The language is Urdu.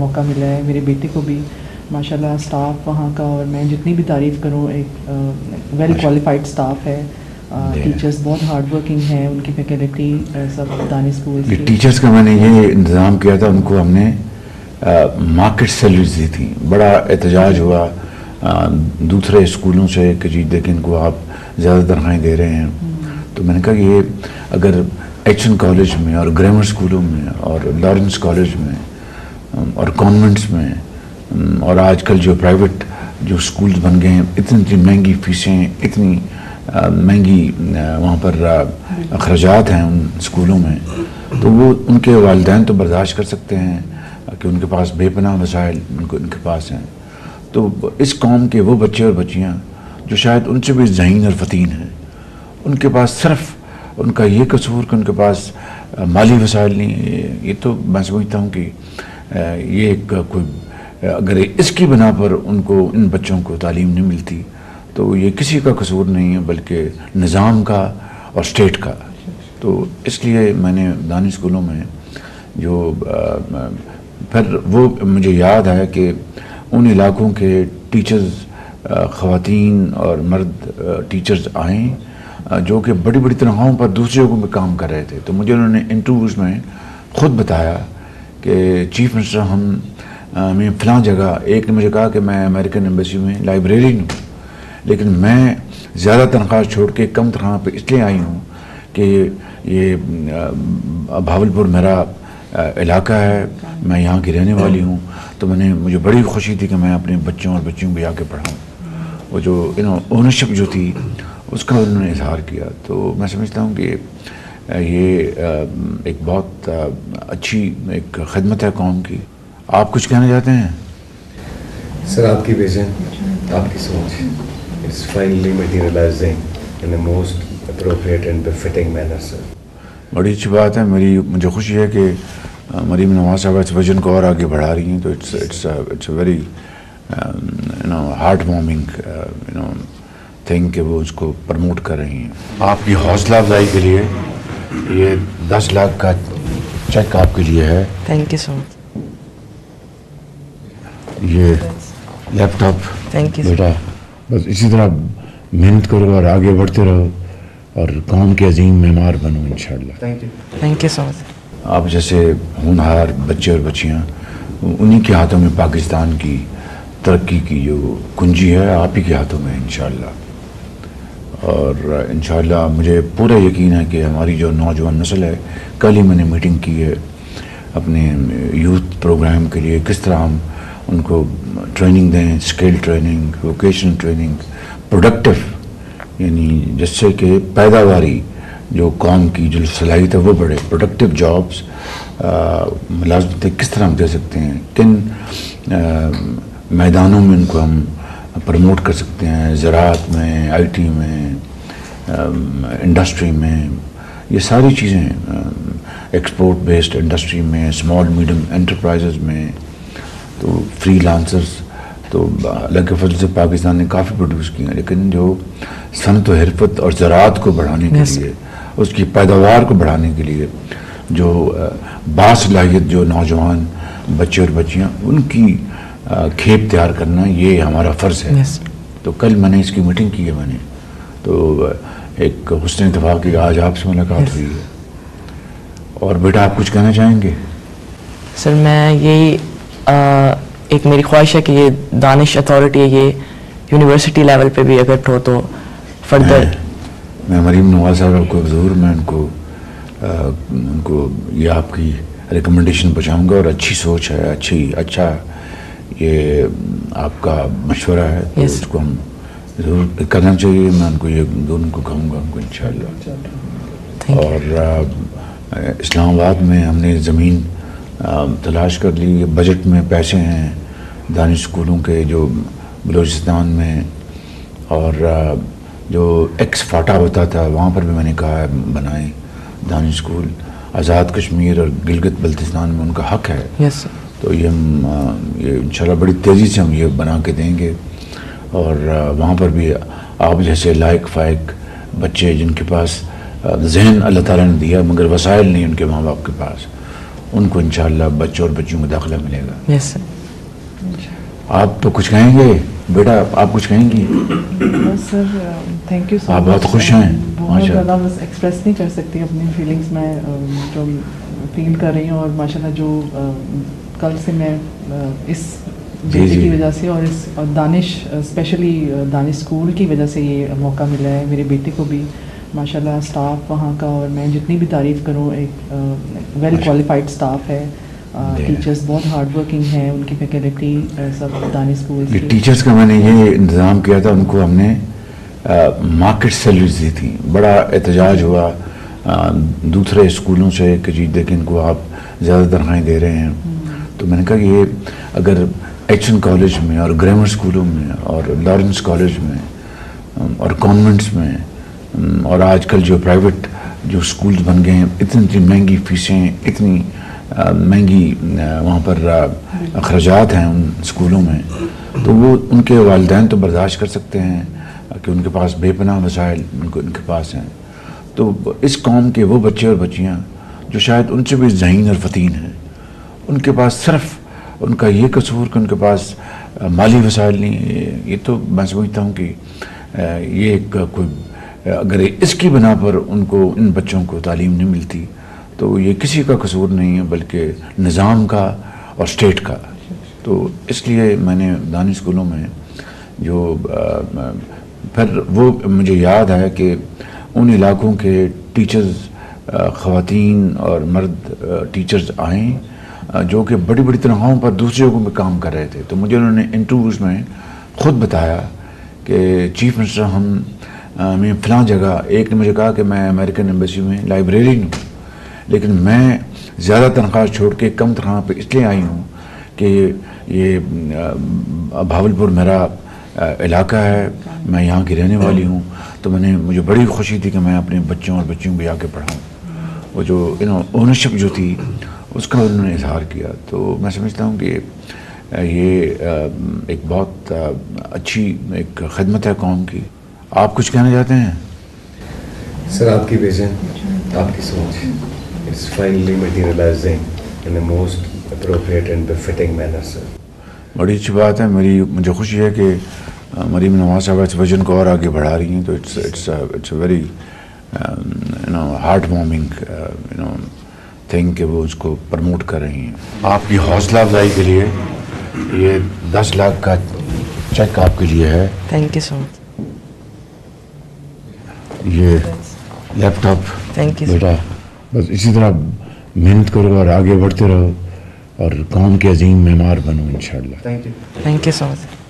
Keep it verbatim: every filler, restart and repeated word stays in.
موقع ملا ہے. میرے بیٹے کو بھی ماشاءاللہ اسٹاف وہاں کا, اور میں جتنی بھی تعریف کروں, ایک ویل کوالیفائڈ اسٹاف ہے. ٹیچرز بہت ہارڈ ورکنگ ہیں, ان کی فیکلٹی سب دانش اسکول کی. ٹیچرز کا میں نے یہ انتظام کیا تھا, ان کو ہم نے مارکیٹ سیلریز دی تھی. بڑا احتجاج ہوا دوسرے اسکولوں سے کہ جی دیکھیں ان کو آپ زیادہ تنخواہیں دے رہے ہیں. تو میں نے کہا کہ یہ اگر ایچ این کالج میں اور گرامر اسکولوں میں اور لارنس کالج میں اور کانوینٹس میں اور آج کل جو پرائیویٹ جو اسکولز بن گئے ہیں, اتنی اتنی مہنگی فیسیں, اتنی مہنگی وہاں پر اخراجات ہیں ان اسکولوں میں, تو وہ ان کے والدین تو برداشت کر سکتے ہیں کہ ان کے پاس بے پناہ وسائل ان کو ان کے پاس ہیں. تو اس قوم کے وہ بچے اور بچیاں جو شاید ان سے بھی ذہین اور فتین ہیں, ان کے پاس صرف ان کا یہ قصور کہ ان کے پاس مالی وسائل نہیں. یہ تو میں سمجھتا ہوں کہ یہ ایک کوئی اگر اس کی بنا پر ان کو ان بچوں کو تعلیم نہیں ملتی تو یہ کسی کا قصور نہیں ہے بلکہ نظام کا اور اسٹیٹ کا. تو اس لیے میں نے دانش اسکولوں میں جو پھر وہ مجھے یاد ہے کہ ان علاقوں کے ٹیچرز, خواتین اور مرد ٹیچرز آئیں جو کہ بڑی بڑی تنخواہوں پر دوسرے جگہوں میں کام کر رہے تھے. تو مجھے انہوں نے انٹرویوز میں خود بتایا کہ چیف منسٹر ہم میں فلاں جگہ, ایک نے مجھے کہا کہ میں امریکن ایمبیسی میں لائبریرین ہوں لیکن میں زیادہ تنخواہ چھوڑ کے کم تنخواہ پہ اس لیے آئی ہوں کہ یہ بھاولپور میرا علاقہ ہے, میں یہاں کی رہنے والی ہوں. تو میں نے مجھے بڑی خوشی تھی کہ میں اپنے بچوں اور بچیوں کو جا کے پڑھاؤں. وہ جو یو نو اونرشپ جو تھی اس کا انہوں نے اظہار کیا. تو میں سمجھتا ہوں کہ یہ ایک بہت اچھی ایک خدمت ہے قوم کی. آپ کچھ کہنا چاہتے ہیں؟ سر آپ کی ویژن, آپ کی سوچ is finally materializing in the most appropriate and befitting manner, sir. بڑی اچھی بات ہے. میری مجھے خوشی ہے کہ مریم نواز صاحب اس ویژن کو اور آگے بڑھا رہی ہیں. تو it's it's it's a very you know heart warming you know thing کہ وہ اس کو پروموٹ کر رہی ہیں. آپ کی حوصلہ افزائی کے لیے یہ دس لاکھ کا چیک آپ کے لیے ہے. Thank you so much. یہ لیپ ٹاپ تھینک یو بیٹا, بس اسی طرح محنت کرو اور آگے بڑھتے رہو اور قوم کے عظیم معمار بنو انشاءاللہ. Thank you. Thank you so much. آپ جیسے ہونہار بچے اور بچیاں, انہی کے ہاتھوں میں پاکستان کی ترقی کی جو کنجی ہے آپ ہی کے ہاتھوں میں انشاءاللہ. اور انشاءاللہ مجھے پورا یقین ہے کہ ہماری جو نوجوان نسل ہے, کل ہی میں نے میٹنگ کی ہے اپنے یوتھ پروگرام کے لیے, کس طرح ہم ان کو ٹریننگ دیں, skill training, vocational training, productive یعنی جس سے کہ پیداواری جو قوم کی جو صلاحیت ہے وہ بڑھے. پروڈکٹیو جابس ملازمتیں کس طرح ہم دے سکتے ہیں, کن میدانوں میں ان کو ہم پروموٹ کر سکتے ہیں, زراعت میں, آئی ٹی میں, انڈسٹری میں, یہ ساری چیزیں, ایکسپورٹ بیسڈ انڈسٹری میں, اسمال میڈیم انٹرپرائزز میں, تو فری لانسرز. تو اللہ کے فضل سے پاکستان نے کافی پروڈیوس کیا ہیں, لیکن جو صنعت و حرفت اور زراعت کو بڑھانے کے لیے, اس کی پیداوار کو بڑھانے کے لیے جو باصلاحیت جو نوجوان بچے اور بچیاں, ان کی کھیپ تیار کرنا یہ ہمارا فرض ہے. تو کل میں نے اس کی میٹنگ کی ہے میں نے, تو ایک حسن اتفاق کہ آج آپ سے ملاقات ہوئی ہے. اور بیٹا آپ کچھ کہنا چاہیں گے؟ سر میں یہی ایک میری خواہش ہے کہ یہ دانش اتھارٹی یہ یونیورسٹی لیول پہ بھی اگر ہو تو فردر. میں مریم نواز صاحب کو ضرور میں ان کو ان کو یہ آپ کی ریکمنڈیشن پہنچاؤں گا. اور اچھی سوچ ہے, اچھی اچھا یہ آپ کا مشورہ ہے, تو اس کو ہم ضرور کرنا چاہیے. میں ان کو یہ دونوں کو کہوں گا ان کو انشاءاللہ. اور اسلام آباد میں ہم نے زمین تلاش کر لی, بجٹ میں پیسے ہیں دانش اسکولوں کے جو بلوچستان میں, اور جو ایکس فاٹا ہوتا تھا وہاں پر بھی میں نے کہا ہے بنائیں دانش اسکول. آزاد کشمیر اور گلگت بلتستان میں ان کا حق ہے. yes. تو یہ ہم یہ انشاءاللہ بڑی تیزی سے ہم یہ بنا کے دیں گے. اور وہاں پر بھی آپ جیسے لائق فائق بچے جن کے پاس ذہن اللہ تعالیٰ نے دیا مگر وسائل نہیں ان کے ماں باپ کے پاس, ان کو انشاءاللہ بچوں اور بچیوں کو داخلہ ملے گا. یس سر. آپ تو کچھ کہیں گے بیٹا؟ آپ کچھ کہیں گی؟ بس sir thank you so much. آپ بہت خوش ہیں. بہت زیادہ بس ایکسپریس نہیں کر سکتی اپنی فیلنگس میں جو فیل کر رہی ہوں, اور ماشاءاللہ جو کل سے میں اس بیٹے کی وجہ سے اور اس دانش اسپیشلی دانش اسکول کی وجہ سے یہ موقع ملا ہے. میرے بیٹے کو بھی ماشاءاللہ اسٹاف وہاں کا, اور میں جتنی بھی تعریف کروں ایک ویل کوالیفائڈ اسٹاف ہے. ٹیچرز بہت ہارڈ ورکنگ ہیں, ان کی فیکلٹی سب دانش اسکول کی. ٹیچرز کا میں نے یہ انتظام کیا تھا, ان کو ہم نے مارکیٹ سیلریز دی تھی. بڑا احتجاج ہوا دوسرے اسکولوں سے کہ جی دیکھیں ان کو آپ زیادہ تنخواہیں دے رہے ہیں. تو میں نے کہا کہ یہ اگر ایچ این کالج میں اور گرامر اسکولوں میں اور لارنس کالج میں اور کانوینٹس میں اور آج کل جو پرائیویٹ جو اسکولز بن گئے ہیں, اتنی اتنی مہنگی فیسیں, اتنی مہنگی وہاں پر اخراجات ہیں ان اسکولوں میں, تو وہ ان کے والدین تو برداشت کر سکتے ہیں کہ ان کے پاس بے پناہ وسائل ان کو ان کے پاس ہیں. تو اس قوم کے وہ بچے اور بچیاں جو شاید ان سے بھی ذہین اور فتین ہیں, ان کے پاس صرف ان کا یہ قصور کہ ان کے پاس مالی وسائل نہیں. یہ تو میں سمجھتا ہوں کہ یہ کوئی اگر اس کی بنا پر ان کو ان بچوں کو تعلیم نہیں ملتی تو یہ کسی کا قصور نہیں ہے بلکہ نظام کا اور اسٹیٹ کا. تو اس لیے میں نے دانش اسکولوں میں جو پھر وہ مجھے یاد ہے کہ ان علاقوں کے ٹیچرز, خواتین اور مرد ٹیچرز آئیں جو کہ بڑی بڑی تنخواہوں پر دوسرے جگہوں میں کام کر رہے تھے. تو مجھے انہوں نے انٹرویوز میں خود بتایا کہ چیف منسٹر ہم میں فلاں جگہ, ایک نے مجھے کہا کہ میں امریکن ایمبیسی میں لائبریرین ہوں, لیکن میں زیادہ تنخواہ چھوڑ کے کم تنخواہ پہ اس لیے آئی ہوں کہ یہ بھاولپور میرا علاقہ ہے, میں یہاں کی رہنے والی ہوں. تو میں نے مجھے بڑی خوشی تھی کہ میں اپنے بچوں اور بچیوں کو آ کے پڑھاؤں. وہ جو یو اونرشپ جو تھی اس کا انہوں نے اظہار کیا. تو میں سمجھتا ہوں کہ یہ ایک بہت اچھی ایک خدمت ہے قوم کی. آپ کچھ کہنا چاہتے ہیں؟ سر آپ کی ویژن, آپ کی سوچ it's finally materialising in a most appropriate and befitting manner. Sir بڑی اچھی بات ہے. میری مجھے خوشی ہے کہ مریم نواز صاحب اس ویژن کو اور آگے بڑھا رہی ہیں. تو it's it's it's a very you know heart warming you know thing کہ وہ اس کو پروموٹ کر رہی ہیں. آپ کی حوصلہ افزائی کے لیے یہ دس لاکھ کا چیک آپ کے لیے ہے. Thank you so much. یہ لیپ ٹاپ تھینک یو بیٹا, بس اسی طرح محنت کرو اور آگے بڑھتے رہو اور قوم کے عظیم معمار بنو انشاءاللہ. Thank you. Thank you so much.